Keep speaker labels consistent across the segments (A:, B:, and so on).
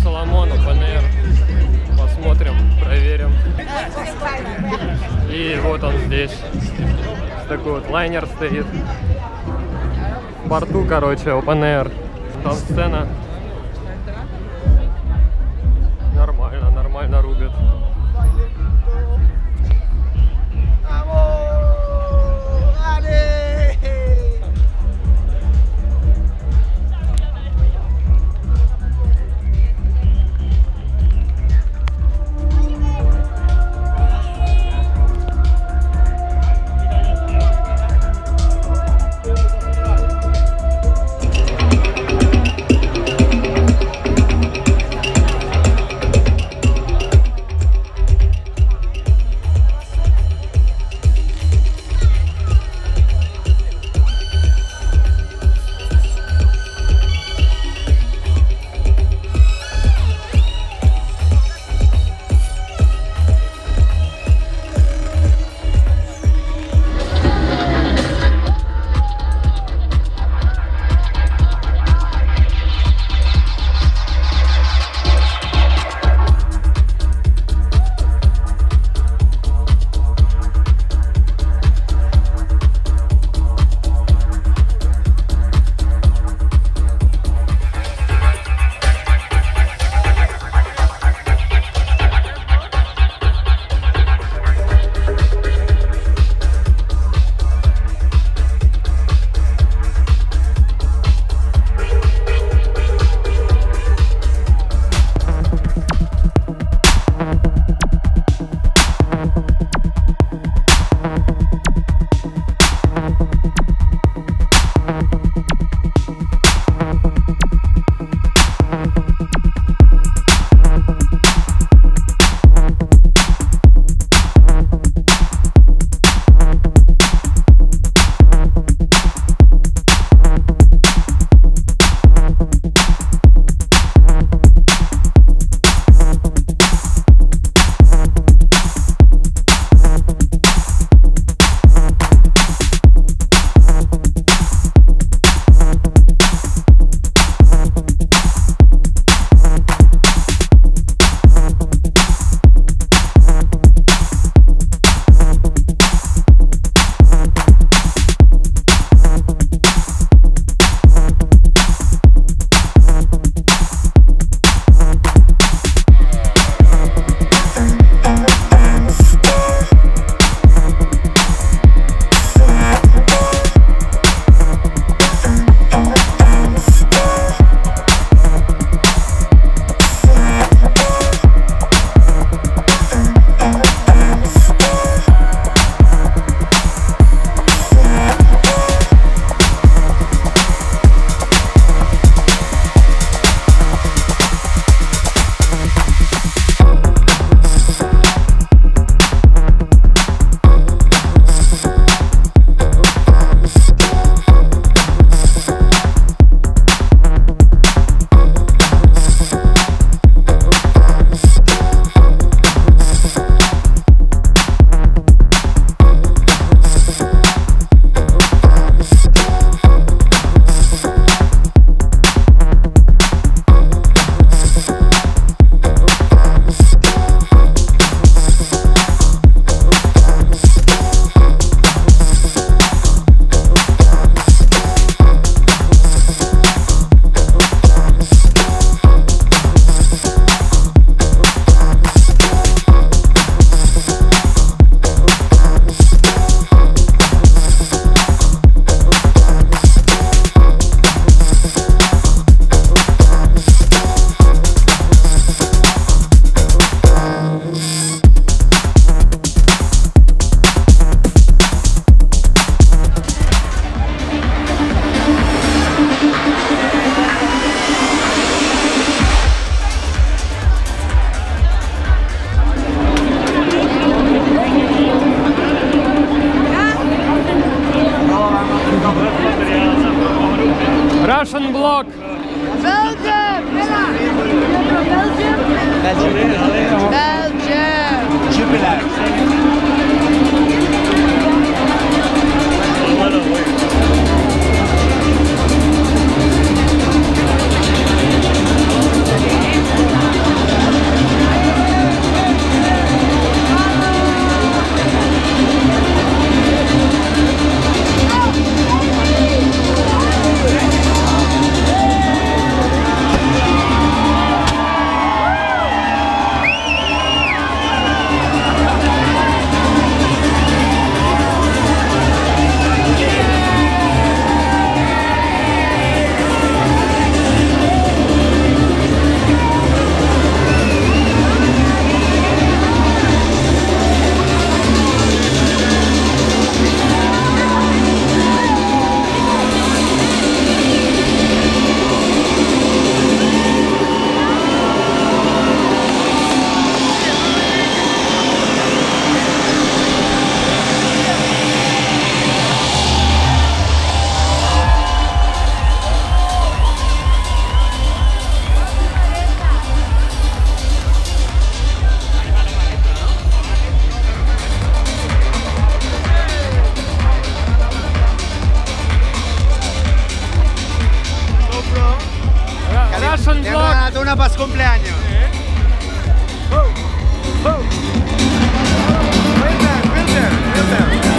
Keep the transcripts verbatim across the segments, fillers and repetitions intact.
A: Соломон, Open Air. Посмотрим, проверим. И вот он здесь. Такой вот лайнер стоит. В порту, короче, Open Air. Там сцена. Нормально, нормально рубит.
B: Russian block.
C: Belgium. Belgium. Belgium. Belgium. Jubilee.
B: Russian
D: Mi ha
B: vlog.
D: regalato una per cumpleaños. Filter, filter, filter.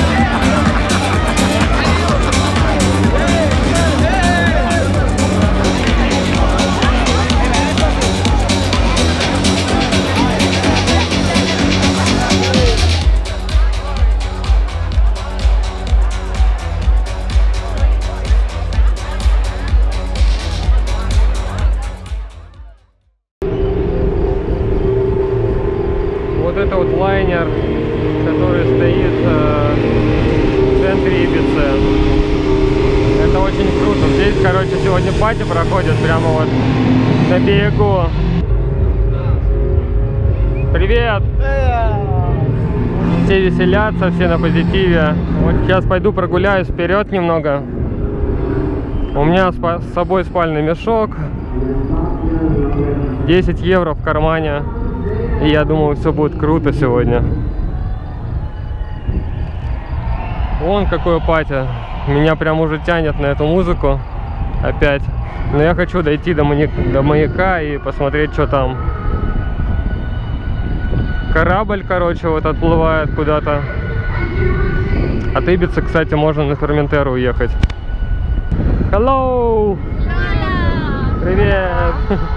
A: Вот это вот лайнер, который стоит э, в центре Ибицы. Это очень круто. Здесь, короче, сегодня пати проходит прямо вот на берегу. Привет! Все веселятся, все на позитиве. Вот сейчас пойду прогуляюсь вперед немного. У меня с собой спальный мешок. десять евро в кармане. И я думаю, все будет круто сегодня. Вон какое пати. Меня прям уже тянет на эту музыку. Опять. Но я хочу дойти до, маяк, до маяка и посмотреть, что там. Корабль, короче, вот отплывает куда-то. От Ибицы, кстати, можно на Форментеру уехать. Hello! Привет!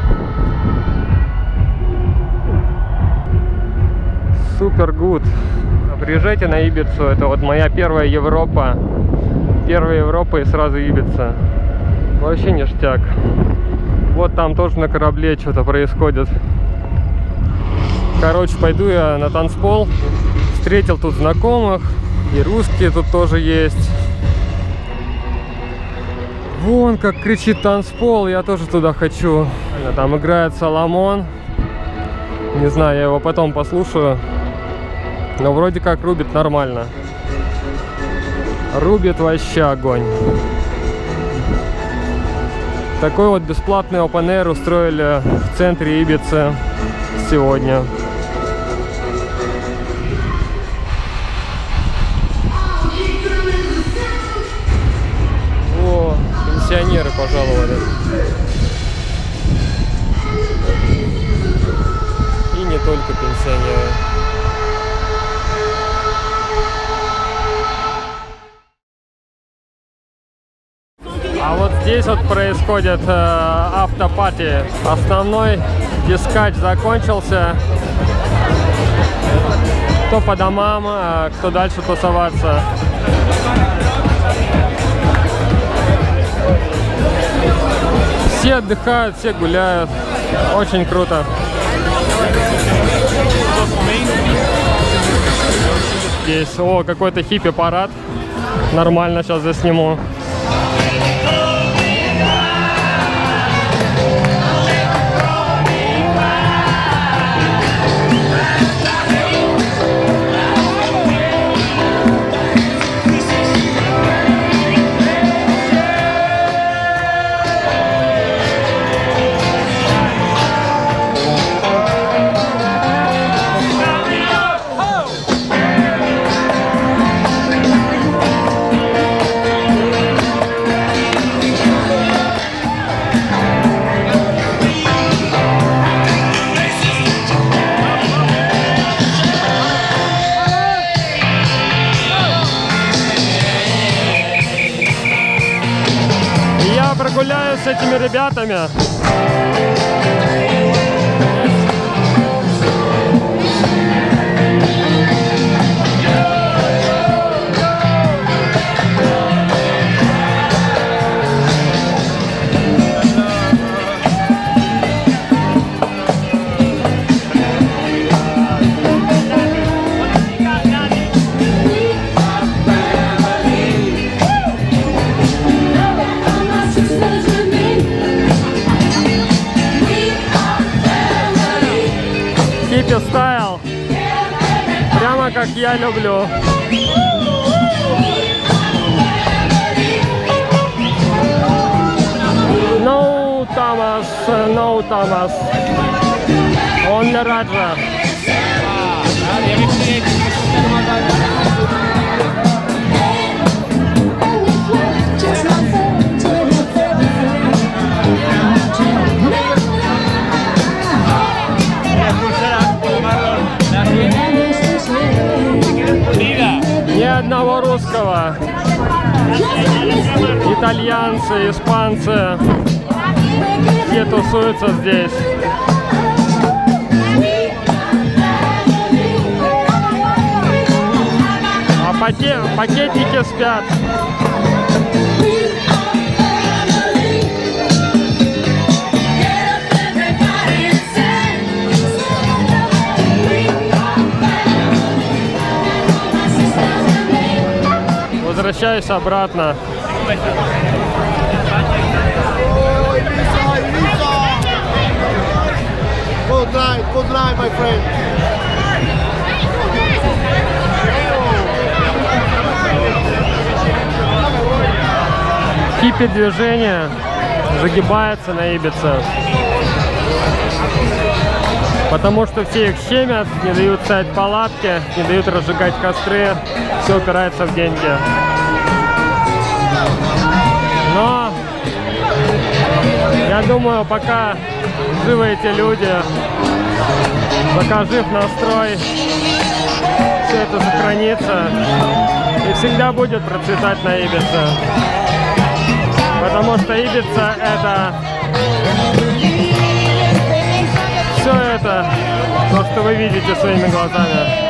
A: Супер гуд. Приезжайте на Ибицу. Это вот моя первая Европа. Первая Европа и сразу Ибица. Вообще ништяк. Вот там тоже на корабле что-то происходит. Короче, пойду я на танцпол. Встретил тут знакомых. И русские тут тоже есть. Вон как кричит танцпол. Я тоже туда хочу. Там играет Соломон. Не знаю, я его потом послушаю. Но вроде как рубит нормально. Рубит вообще огонь. Такой вот бесплатный open air устроили в центре Ибицы сегодня. О, пенсионеры пожаловали. И не только пенсионеры. А вот здесь вот происходит э, автопати. Основной дискач закончился. Кто по домам, а кто дальше тусоваться. Все отдыхают, все гуляют. Очень круто. Здесь, о, какой-то хиппи-парад. Нормально, сейчас засниму. Прогуляюсь с этими ребятами. Стайл, прямо как я люблю. No Thomas, no Thomas, only Raja.
E: Just
A: итальянцы, испанцы, все тусуются здесь. А пакет, пакетники спят. Возвращаюсь обратно.
D: Good night, good night, my friend.
A: Кипит движение, загибается на Ибице. Потому что все их щемят, не дают ставить палатки, не дают разжигать костры. Все упирается в деньги. Но я думаю, пока живы эти люди, пока жив настрой, все это сохранится и всегда будет процветать на Ибице. Потому что Ибица — это все это, то, что вы видите своими глазами.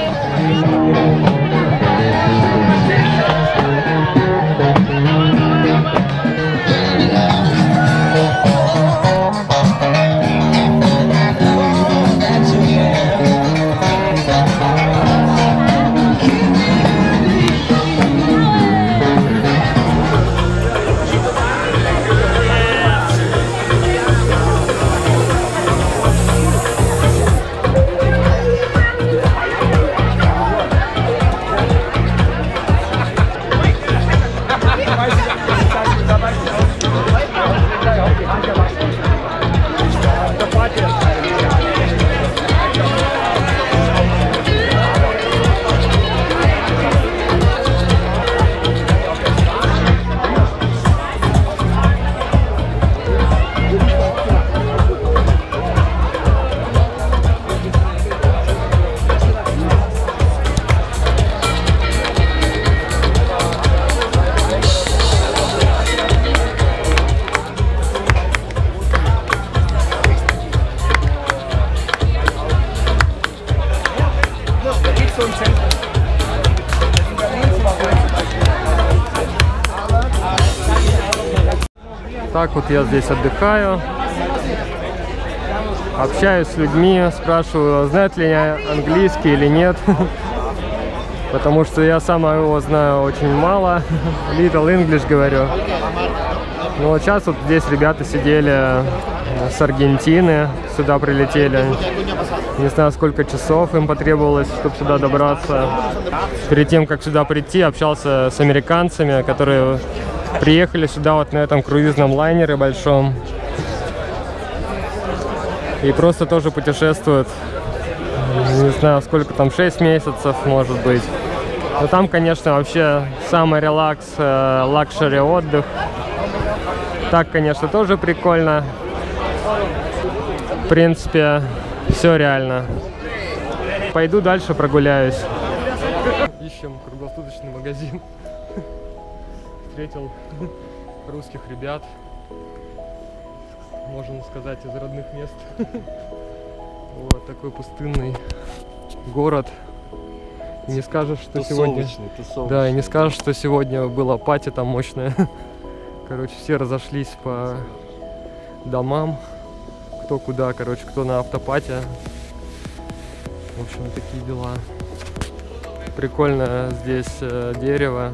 A: Так вот я здесь отдыхаю, общаюсь с людьми, спрашиваю, знают ли они английский или нет, потому что я сам его знаю очень мало, little English говорю. Но вот сейчас вот здесь ребята сидели с Аргентины, сюда прилетели. Не знаю, сколько часов им потребовалось, чтобы сюда добраться. Перед тем, как сюда прийти, общался с американцами, которые приехали сюда вот на этом круизном лайнере большом. И просто тоже путешествуют. Не знаю, сколько там, шесть месяцев, может быть. Но там, конечно, вообще самый релакс, лакшери отдых. Так, конечно, тоже прикольно. В принципе, все реально. Пойду дальше прогуляюсь. Ищем круглосуточный магазин. Встретил русских ребят, можно сказать, из родных мест. Вот такой пустынный город. И не скажешь, что сегодня... Да, и не скажешь, что сегодня была пати там мощная. Короче, все разошлись по домам. Кто куда, короче, кто на автопате. В общем, такие дела. Прикольно здесь э, дерево.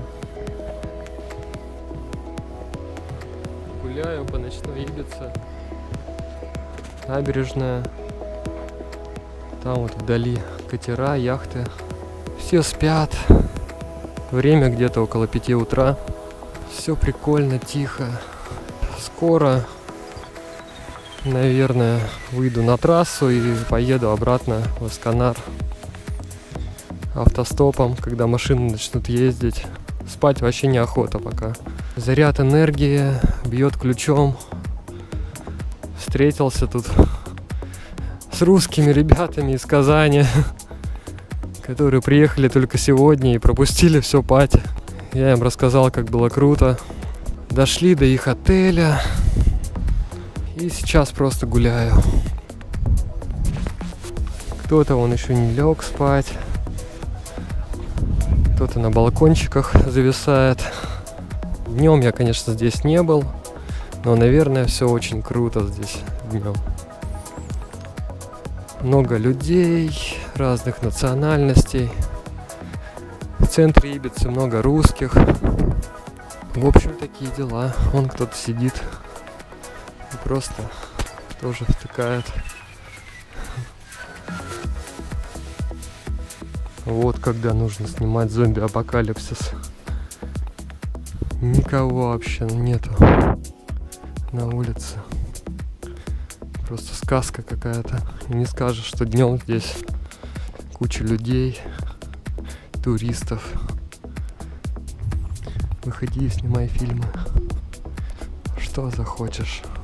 A: Гуляю по ночной Ибице. Набережная. Там вот вдали катера, яхты. Все спят. Время где-то около пяти утра. Все прикольно, тихо. Скоро, наверное, выйду на трассу и поеду обратно в Эсканар автостопом, когда машины начнут ездить. Спать вообще неохота пока. Заряд энергии бьет ключом. Встретился тут с русскими ребятами из Казани, которые приехали только сегодня и пропустили все пати. Я им рассказал, как было круто. Дошли до их отеля. И сейчас просто гуляю. Кто-то вон еще не лег спать. Кто-то на балкончиках зависает. Днем я, конечно, здесь не был. Но, наверное, все очень круто здесь днем. Много людей, разных национальностей. В центре Ибицы много русских. В общем, такие дела. Вон кто-то сидит и просто тоже втыкает. Вот когда нужно снимать зомби-апокалипсис. Никого вообще нету на улице. Просто сказка какая-то. И не скажешь, что днем здесь куча людей, туристов. Выходи и снимай фильмы. Что захочешь.